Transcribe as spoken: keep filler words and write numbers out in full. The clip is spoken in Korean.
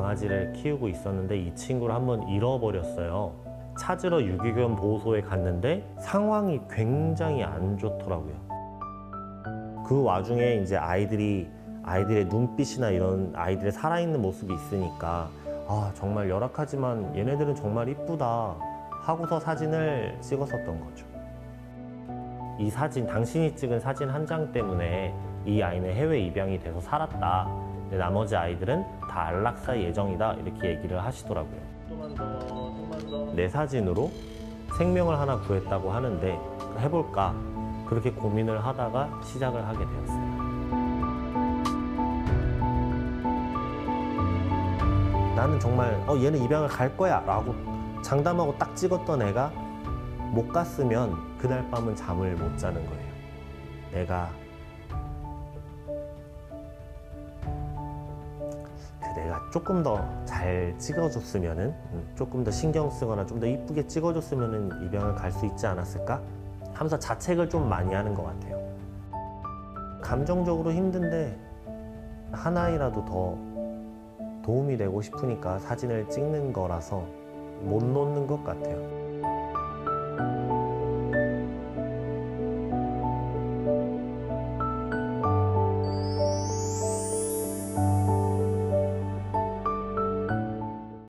강아지를 키우고 있었는데 이 친구를 한번 잃어버렸어요. 찾으러 유기견 보호소에 갔는데 상황이 굉장히 안 좋더라고요. 그 와중에 이제 아이들이 아이들의 눈빛이나 이런 아이들의 살아있는 모습이 있으니까 아, 정말 열악하지만 얘네들은 정말 이쁘다 하고서 사진을 찍었었던 거죠. 이 사진, 당신이 찍은 사진 한 장 때문에 이 아이는 해외 입양이 돼서 살았다. 근데 나머지 아이들은 다 안락사 예정이다. 이렇게 얘기를 하시더라고요. 좀만 더, 좀만 더. 내 사진으로 생명을 하나 구했다고 하는데 해볼까? 그렇게 고민을 하다가 시작을 하게 되었어요. 나는 정말 어, 얘는 입양을 갈 거야 라고 장담하고 딱 찍었던 애가 못 갔으면 그날 밤은 잠을 못 자는 거예요. 내가 그 내가 조금 더 잘 찍어줬으면은 조금 더 신경 쓰거나 좀 더 이쁘게 찍어줬으면은 입양을 갈 수 있지 않았을까? 하면서 자책을 좀 많이 하는 것 같아요. 감정적으로 힘든데 하나이라도 더 도움이 되고 싶으니까 사진을 찍는 거라서 못 놓는 것 같아요.